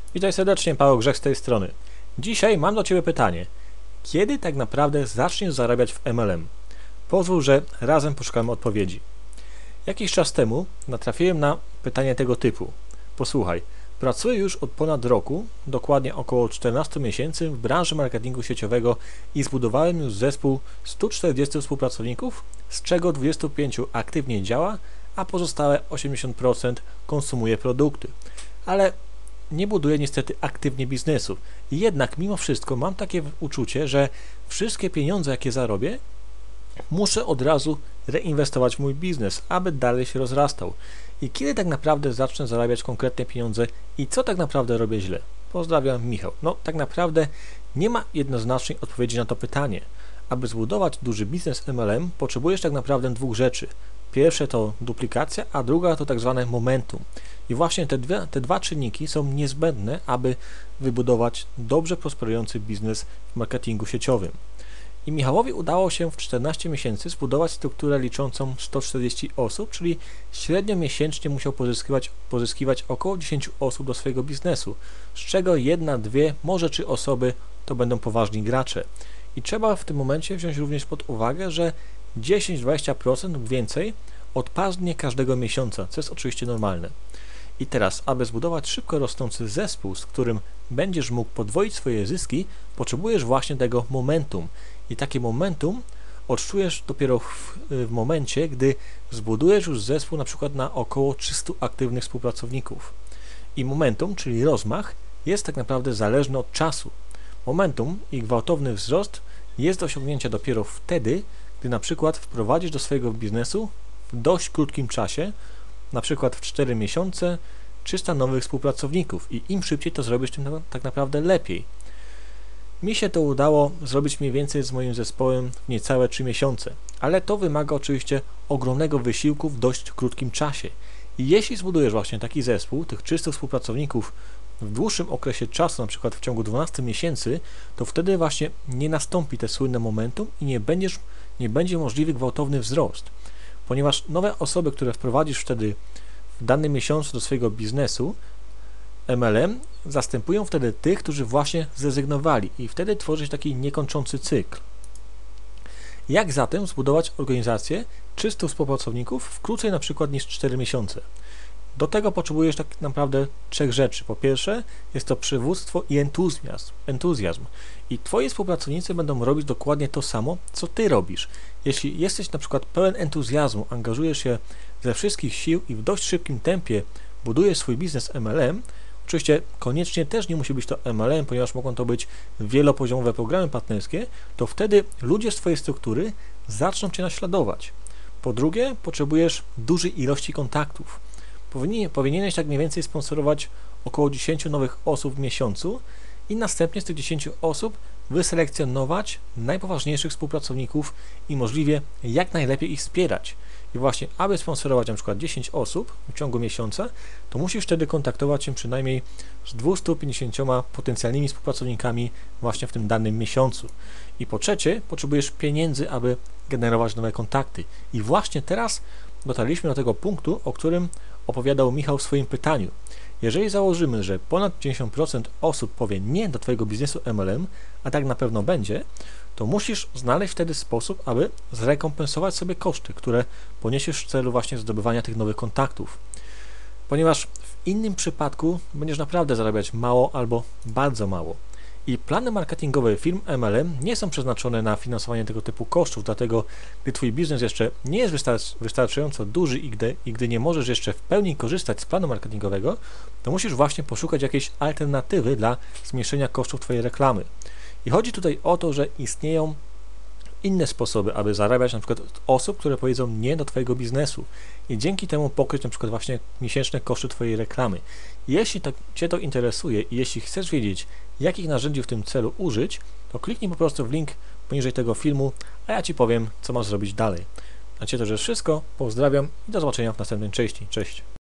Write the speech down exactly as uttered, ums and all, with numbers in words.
Witaj serdecznie, Paweł Grzech z tej strony. Dzisiaj mam do Ciebie pytanie. Kiedy tak naprawdę zaczniesz zarabiać w M L M? Pozwól, że razem poszukamy odpowiedzi. Jakiś czas temu natrafiłem na pytanie tego typu. Posłuchaj, pracuję już od ponad roku, dokładnie około czternastu miesięcy w branży marketingu sieciowego i zbudowałem już zespół stu czterdziestu współpracowników, z czego dwudziestu pięciu aktywnie działa, a pozostałe osiemdziesiąt procent konsumuje produkty. Ale nie buduję niestety aktywnie biznesu. Jednak mimo wszystko mam takie uczucie, że wszystkie pieniądze, jakie zarobię, muszę od razu reinwestować w mój biznes, aby dalej się rozrastał. I kiedy tak naprawdę zacznę zarabiać konkretne pieniądze i co tak naprawdę robię źle? Pozdrawiam, Michał. No, tak naprawdę nie ma jednoznacznej odpowiedzi na to pytanie. Aby zbudować duży biznes M L M, potrzebujesz tak naprawdę dwóch rzeczy. Pierwsze to duplikacja, a druga to tak zwane momentum. I właśnie te, dwie, te dwa czynniki są niezbędne, aby wybudować dobrze prosperujący biznes w marketingu sieciowym. I Michałowi udało się w czternaście miesięcy zbudować strukturę liczącą sto czterdzieści osób, czyli średnio miesięcznie musiał pozyskiwać, pozyskiwać około dziesięć osób do swojego biznesu, z czego jedna, dwie, może trzy osoby to będą poważni gracze. I trzeba w tym momencie wziąć również pod uwagę, że dziesięć do dwudziestu procent lub więcej odpadnie każdego miesiąca, co jest oczywiście normalne. I teraz, aby zbudować szybko rosnący zespół, z którym będziesz mógł podwoić swoje zyski, potrzebujesz właśnie tego momentum. I takie momentum odczujesz dopiero w, w momencie, gdy zbudujesz już zespół na przykład na około trzystu aktywnych współpracowników. I momentum, czyli rozmach, jest tak naprawdę zależny od czasu. Momentum i gwałtowny wzrost jest do osiągnięcia dopiero wtedy, gdy na przykład wprowadzisz do swojego biznesu w dość krótkim czasie, na przykład w cztery miesiące, trzysta nowych współpracowników i im szybciej to zrobisz, tym tak naprawdę lepiej. Mi się to udało zrobić mniej więcej z moim zespołem w niecałe trzy miesiące, ale to wymaga oczywiście ogromnego wysiłku w dość krótkim czasie. I jeśli zbudujesz właśnie taki zespół, tych trzystu współpracowników w dłuższym okresie czasu, na przykład w ciągu dwunastu miesięcy, to wtedy właśnie nie nastąpi te słynne momentum i nie, będziesz, nie będzie możliwy gwałtowny wzrost. Ponieważ nowe osoby, które wprowadzisz wtedy w danym miesiącu do swojego biznesu M L M, zastępują wtedy tych, którzy właśnie zrezygnowali i wtedy tworzy się taki niekończący cykl. Jak zatem zbudować organizację trzystu współpracowników w krócej na przykład niż cztery miesiące? Do tego potrzebujesz tak naprawdę trzech rzeczy. Po pierwsze, jest to przywództwo i entuzjazm. entuzjazm. I Twoi współpracownicy będą robić dokładnie to samo, co Ty robisz. Jeśli jesteś na przykład pełen entuzjazmu, angażujesz się ze wszystkich sił i w dość szybkim tempie budujesz swój biznes M L M, oczywiście koniecznie też nie musi być to M L M, ponieważ mogą to być wielopoziomowe programy partnerskie, to wtedy ludzie z Twojej struktury zaczną Cię naśladować. Po drugie, potrzebujesz dużej ilości kontaktów. Powinien, powinieneś tak mniej więcej sponsorować około dziesięciu nowych osób w miesiącu i następnie z tych dziesięciu osób wyselekcjonować najpoważniejszych współpracowników i możliwie jak najlepiej ich wspierać. I właśnie, aby sponsorować na przykład dziesięć osób w ciągu miesiąca, to musisz wtedy kontaktować się przynajmniej z dwieście pięćdziesięcioma potencjalnymi współpracownikami właśnie w tym danym miesiącu. I po trzecie, potrzebujesz pieniędzy, aby generować nowe kontakty. I właśnie teraz dotarliśmy do tego punktu, o którym opowiadał Michał w swoim pytaniu. Jeżeli założymy, że ponad dziewięćdziesiąt procent osób powie nie do Twojego biznesu M L M, a tak na pewno będzie, to musisz znaleźć wtedy sposób, aby zrekompensować sobie koszty, które poniesiesz w celu właśnie zdobywania tych nowych kontaktów. Ponieważ w innym przypadku będziesz naprawdę zarabiać mało albo bardzo mało. I plany marketingowe firm M L M nie są przeznaczone na finansowanie tego typu kosztów, dlatego gdy Twój biznes jeszcze nie jest wystarczająco duży i gdy, i gdy nie możesz jeszcze w pełni korzystać z planu marketingowego, to musisz właśnie poszukać jakiejś alternatywy dla zmniejszenia kosztów Twojej reklamy. I chodzi tutaj o to, że istnieją inne sposoby, aby zarabiać na przykład od osób, które powiedzą nie do Twojego biznesu i dzięki temu pokryć na przykład właśnie miesięczne koszty Twojej reklamy. Jeśli tak Cię to interesuje i jeśli chcesz wiedzieć, jakich narzędzi w tym celu użyć, to kliknij po prostu w link poniżej tego filmu, a ja Ci powiem, co masz zrobić dalej. Na Ciebie to już jest wszystko, pozdrawiam i do zobaczenia w następnej części. Cześć!